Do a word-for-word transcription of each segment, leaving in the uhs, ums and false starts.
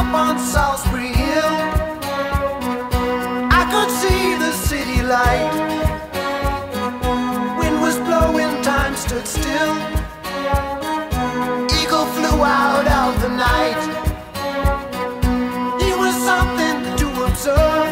up on Salisbury Hill, I could see the city light. Wind was blowing, time stood still. Eagle flew out of the night. He was something to observe.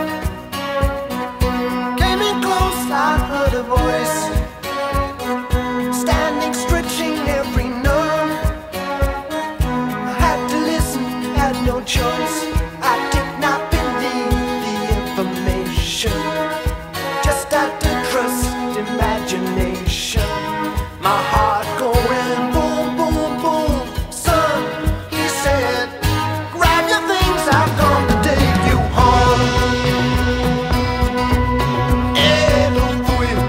Came in close, I heard a voice, standing, stretching every nerve. I had to listen, had no choice. I did not believe the information, just had to trust imagination. My heart going boom, boom, boom. Son, he said, grab your things, I've come to take you home. Eh, don't fool you.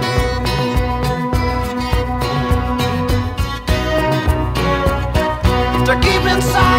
To keep inside